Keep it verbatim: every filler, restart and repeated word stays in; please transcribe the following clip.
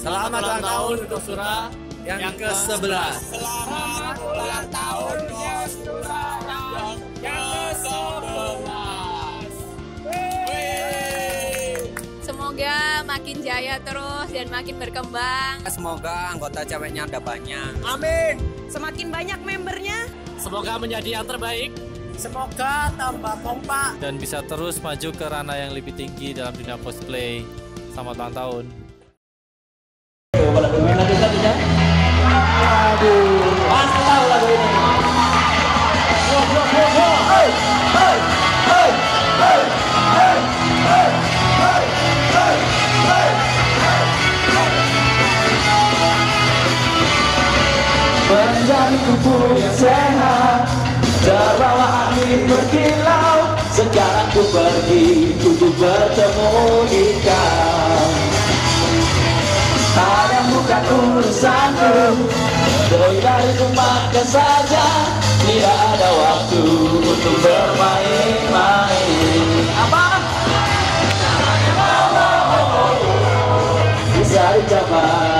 Selamat ulang tahun untuk Sura yang, yang ke sebelas. Selamat ulang tahun untuk Sura yang, yang ke sebelas. Semoga makin jaya terus dan makin berkembang. Semoga anggota ceweknya ada banyak. Amin. Semakin banyak membernya. Semoga menjadi yang terbaik. Semoga tambah kompak dan bisa terus maju ke ranah yang lebih tinggi dalam dunia cosplay. Selamat ulang tahun. Lagu ini lagu tadi ya? Aduh, pasti tahu lagu ini. Go go go go. Hey hey hey hey hey hey hey hey hey. Menjadi tubuh yang sehat, terbawa angin berkilau. Sekarang ku pergi untuk bertemu ikan. Hanya bukan urusanku, lebih dari ku makan saja. Tidak ada waktu untuk bermain-main. Apa? Bisa dicapai.